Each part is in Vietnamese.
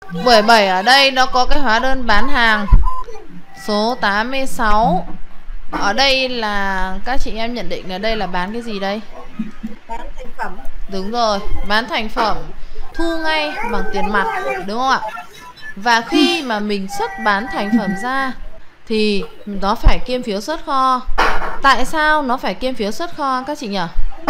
17 ở đây nó có cái hóa đơn bán hàng số 86. Ở đây là các chị em nhận định là đây là bán cái gì đây? Bán thành phẩm. Đúng rồi, bán thành phẩm, thu ngay bằng tiền mặt, đúng không ạ? Và khi mà mình xuất bán thành phẩm ra thì nó phải kiêm phiếu xuất kho. Tại sao nó phải kiêm phiếu xuất kho các chị nhỉ?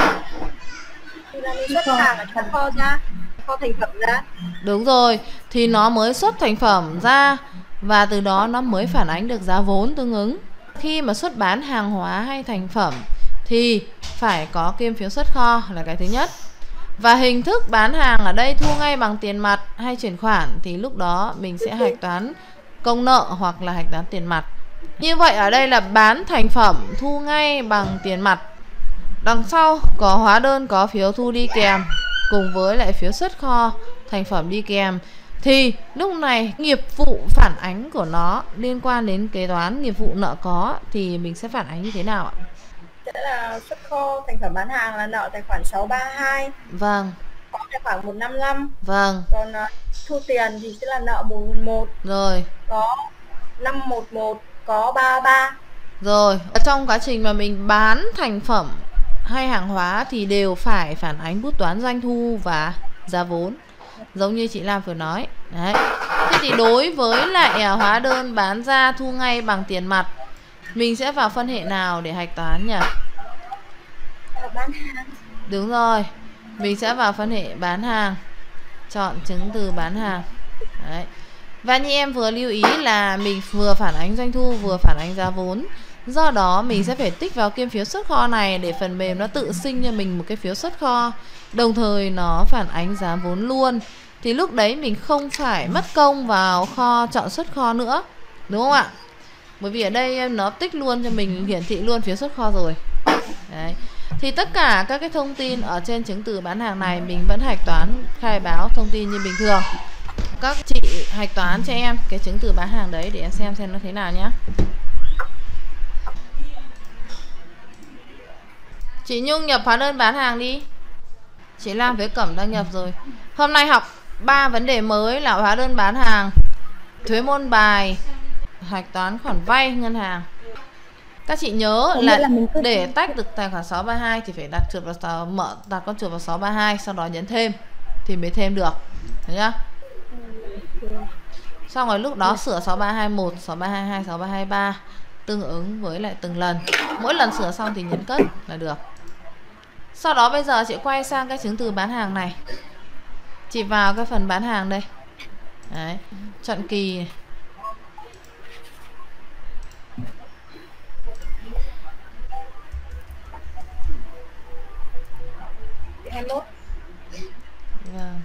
Thì là mình xuất hàng ở trong kho ra, kho thành phẩm ra. Đúng rồi, thì nó mới xuất thành phẩm ra và từ đó nó mới phản ánh được giá vốn tương ứng. Khi mà xuất bán hàng hóa hay thành phẩm thì phải có kiêm phiếu xuất kho là cái thứ nhất. Và hình thức bán hàng ở đây thu ngay bằng tiền mặt hay chuyển khoản thì lúc đó mình sẽ hạch toán công nợ hoặc là hạch toán tiền mặt. Như vậy ở đây là bán thành phẩm thu ngay bằng tiền mặt. Đằng sau có hóa đơn có phiếu thu đi kèm cùng với lại phiếu xuất kho thành phẩm đi kèm. Thì lúc này nghiệp vụ phản ánh của nó liên quan đến kế toán nghiệp vụ nợ có thì mình sẽ phản ánh như thế nào ạ? Sẽ là xuất kho thành phẩm bán hàng là nợ tài khoản 632. Vâng. Có tài khoản 155. Vâng. Còn thu tiền thì sẽ là nợ 111. Rồi. Có 511, có 33. Rồi, trong quá trình mà mình bán thành phẩm hay hàng hóa thì đều phải phản ánh bút toán doanh thu và giá vốn, giống như chị Lam vừa nói. Đấy. Thế thì đối với lại hóa đơn bán ra thu ngay bằng tiền mặt, mình sẽ vào phân hệ nào để hạch toán nhỉ? Bán hàng. Đúng rồi, mình sẽ vào phân hệ bán hàng, chọn chứng từ bán hàng. Đấy. Và như em vừa lưu ý là mình vừa phản ánh doanh thu vừa phản ánh giá vốn. Do đó mình sẽ phải tích vào kiêm phiếu xuất kho này để phần mềm nó tự sinh cho mình một cái phiếu xuất kho. Đồng thời nó phản ánh giá vốn luôn. Thì lúc đấy mình không phải mất công vào kho chọn xuất kho nữa. Đúng không ạ? Bởi vì ở đây nó tích luôn cho mình, hiển thị luôn phiếu xuất kho rồi. Đấy. Thì tất cả các cái thông tin ở trên chứng từ bán hàng này mình vẫn hạch toán khai báo thông tin như bình thường. Các chị hạch toán cho em cái chứng từ bán hàng đấy để em xem nó thế nào nhé. Chị Nhung nhập hóa đơn bán hàng đi. Chị Lam với Cẩm đang nhập rồi. Hôm nay học 3 vấn đề mới là hóa đơn bán hàng, thuế môn bài, hạch toán khoản vay ngân hàng. Các chị nhớ là để tách được tài khoản 632 thì phải đặt chuột vào đặt con chuột vào 632, sau đó nhấn thêm thì mới thêm được. Được nhá? Xong rồi lúc đó sửa 6321, 6322, 6323 tương ứng với lại từng lần. Mỗi lần sửa xong thì nhấn cất là được. Sau đó bây giờ chị quay sang cái chứng từ bán hàng này. Chị vào cái phần bán hàng đây. Đấy, chọn kỳ này. Vâng.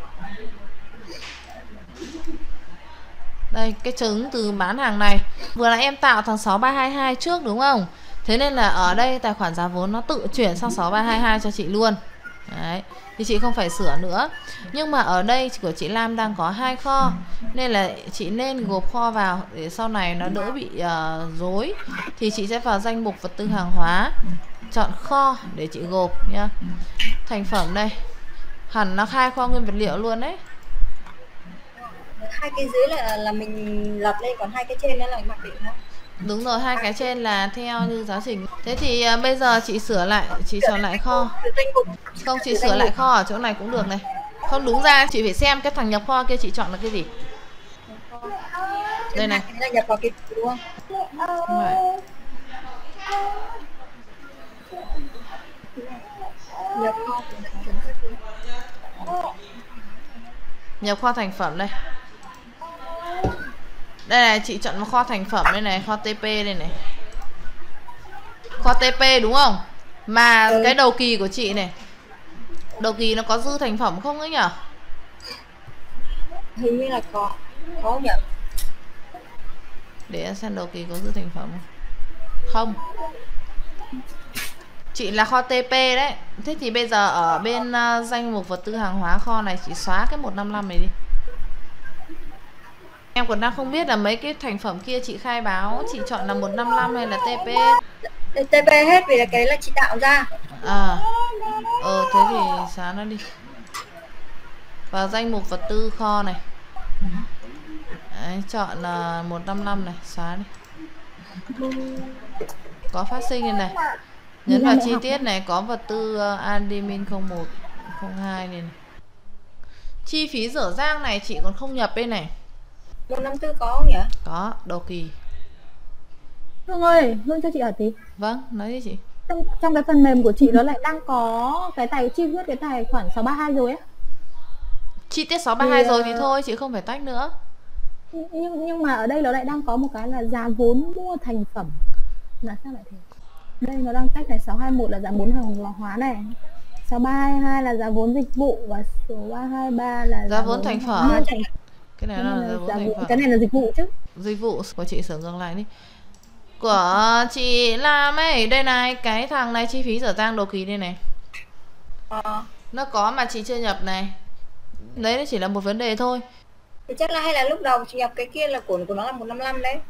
Đây, cái chứng từ bán hàng này vừa là em tạo thằng 6322 trước đúng không? Thế nên là ở đây tài khoản giá vốn nó tự chuyển sang 6322 cho chị luôn. Đấy, thì chị không phải sửa nữa. Nhưng mà ở đây của chị Lam đang có 2 kho nên là chị nên gộp kho vào để sau này nó đỡ bị rối. Thì chị sẽ vào danh mục vật tư hàng hóa, chọn kho để chị gộp nhá. Thành phẩm đây, hẳn nó khai kho nguyên vật liệu luôn đấy. 2 cái dưới là mình lập lên, còn 2 cái trên đó là mặc định thôi. Đúng rồi, 2 cái trên là theo như giáo trình. Thế thì bây giờ chị sửa lại, chị chọn lại kho. Không, chị sửa lại kho ở chỗ này cũng được này. Không, đúng ra chị phải xem cái thằng nhập kho kia chị chọn là cái gì. Đây này. Nhập vào cái đúng không? Nhập kho thành phẩm đây. Đây này, chị chọn kho thành phẩm đây này, kho TP đây này. Kho TP đúng không? Mà cái đầu kỳ của chị này, đầu kỳ nó có dư thành phẩm không ấy nhỉ? Hình như là có nhỉ? Để em xem đầu kỳ có dư thành phẩm không? Chị là kho TP đấy. Thế thì bây giờ ở bên danh mục vật tư hàng hóa kho này chị xóa cái 155 này đi. Em còn đang không biết là mấy cái thành phẩm kia chị khai báo chị chọn là 155 hay là TP. TP hết vì là cái là chị tạo ra. Thế thì xóa nó đi. Vào danh mục vật tư kho này. Đấy, chọn 155 này, xóa đi. Có phát sinh đây này. Nhấn vào chi tiết này, có vật tư admin 01, 02 này, này. Chi phí dở dang này chị còn không nhập đây này. 154 có không nhỉ? Có, đầu kỳ. Hương ơi, Hương cho chị hỏi tí. Vâng, nói đi chị. Trong cái phần mềm của chị nó lại đang có cái tài chi tiết cái tài khoản 632 rồi á. Chi tiết 632 rồi thì thôi, chị không phải tách nữa. Nhưng mà ở đây nó lại đang có một cái là giá vốn mua thành phẩm. Là sao lại thế? Đây nó đang tách này, 621 là giá vốn hàng hóa này, 6322 là giá vốn dịch vụ và số 323 là giá vốn thành phẩm. Cái này là giá vốn thành phẩm. Cái này là dịch vụ chứ. Dịch vụ của chị sửa ngược lại đi. Của chị làm ấy, đây này, cái thằng này chi phí dở dang đầu kỳ đây này. Nó có mà chị chưa nhập này. Đấy chỉ là một vấn đề thôi. Thì chắc là hay là lúc đầu chị nhập cái kia là của nó là 155 đấy.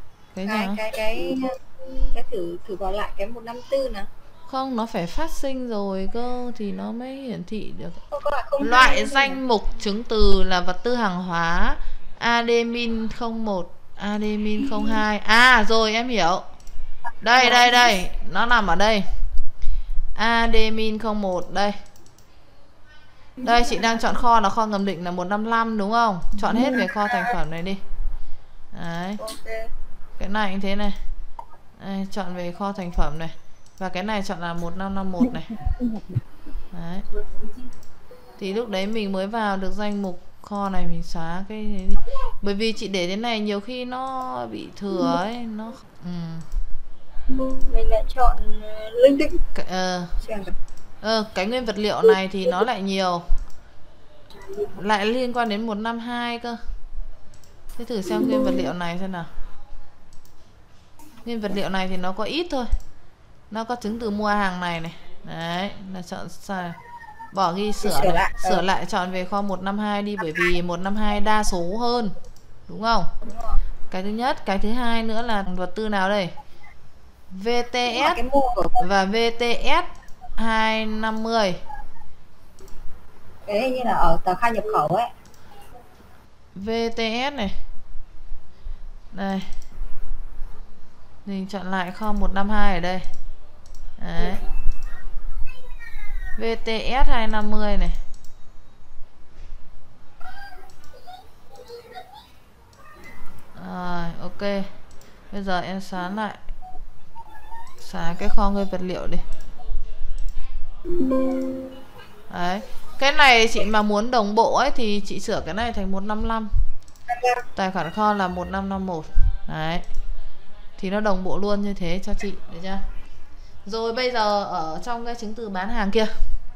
Cái thử vào lại cái 154 nè. Không, nó phải phát sinh rồi cơ thì nó mới hiển thị được. Không loại danh mục chứng từ là vật tư hàng hóa admin 01, admin 02. À rồi em hiểu. Đây, nó nằm ở đây. Admin 01 đây. Đây chị đang chọn kho là kho ngầm định là 155 đúng không? Chọn hết về kho thành phẩm này đi. Đấy. Cái này cũng thế này. Đây, chọn về kho thành phẩm này. Và cái này chọn là 1551 này. Đấy. Thì lúc đấy mình mới vào được danh mục kho này, mình xóa cái này đi. Bởi vì chị để thế này nhiều khi nó bị thừa ấy, nó mình lại chọn linh tinh. Cái nguyên vật liệu này thì nó lại nhiều. Lại liên quan đến 152 cơ. Thế thử xem nguyên vật liệu này xem nào. Nguyên vật liệu này thì nó có ít thôi. Nó có chứng từ mua hàng này này. Đấy, là chọn sai. Bỏ ghi sửa lại chọn về kho 152 đi, bởi vì 152 đa số hơn. Đúng không? Cái thứ nhất, cái thứ hai nữa là vật tư nào đây? VTS và VTS 250. Cái hình như là ở tờ khai nhập khẩu ấy. VTS này. Đây. Mình chọn lại kho 152 ở đây. Đấy. VTS 250 này. Rồi, ok. Bây giờ em xóa lại. Xóa cái kho nguyên vật liệu đi. Đấy. Cái này chị mà muốn đồng bộ ấy thì chị sửa cái này thành 155. Tài khoản kho là 1551. Đấy. Thì nó đồng bộ luôn như thế cho chị, được chưa? Rồi bây giờ ở trong cái chứng từ bán hàng kia.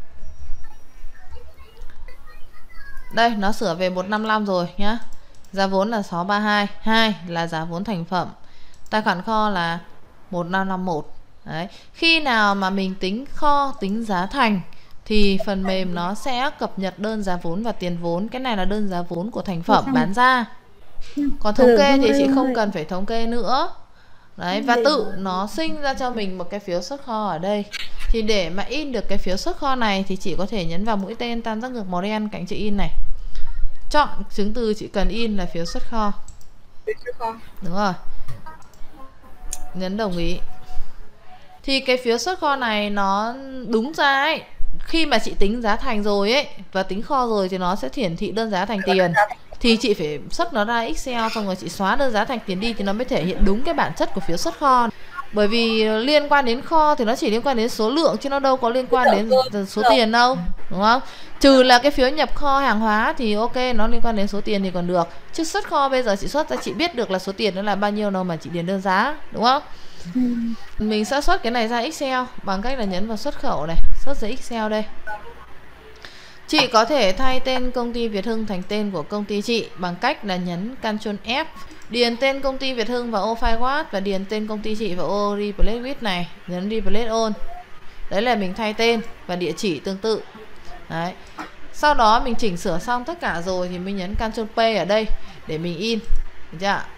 Đây, nó sửa về 155 rồi nhá. Giá vốn là 632, 2 là giá vốn thành phẩm. Tài khoản kho là 1551. Đấy. Khi nào mà mình tính kho, tính giá thành thì phần mềm nó sẽ cập nhật đơn giá vốn và tiền vốn. Cái này là đơn giá vốn của thành phẩm bán ra. Còn thống kê thì chị không cần phải thống kê nữa. Đấy, và tự nó sinh ra cho mình một cái phiếu xuất kho ở đây. Thì để mà in được cái phiếu xuất kho này thì chị có thể nhấn vào mũi tên tam giác ngược màu đen cạnh chữ in này. Chọn chứng từ chị cần in là phiếu xuất kho. Đúng rồi. Nhấn đồng ý. Thì cái phiếu xuất kho này nó đúng ra ấy, khi mà chị tính giá thành rồi ấy và tính kho rồi thì nó sẽ hiển thị đơn giá thành tiền. Thì chị phải xuất nó ra Excel xong rồi chị xóa đơn giá thành tiền đi thì nó mới thể hiện đúng cái bản chất của phiếu xuất kho. Bởi vì liên quan đến kho thì nó chỉ liên quan đến số lượng chứ nó đâu có liên quan đến số tiền đâu, đúng không? Trừ là cái phiếu nhập kho hàng hóa thì ok, nó liên quan đến số tiền thì còn được. Chứ xuất kho bây giờ chị xuất ra chị biết được là số tiền nó là bao nhiêu đâu mà chị điền đơn giá, đúng không? Mình sẽ xuất cái này ra Excel bằng cách là nhấn vào xuất khẩu này, xuất ra Excel đây. Chị có thể thay tên công ty Việt Hưng thành tên của công ty chị bằng cách là nhấn Ctrl F, điền tên công ty Việt Hưng vào ô file Word và điền tên công ty chị vào ô Replace with này, nhấn Replace all. Đấy là mình thay tên và địa chỉ tương tự. Đấy. Sau đó mình chỉnh sửa xong tất cả rồi thì mình nhấn Ctrl P ở đây để mình in. Được chưa?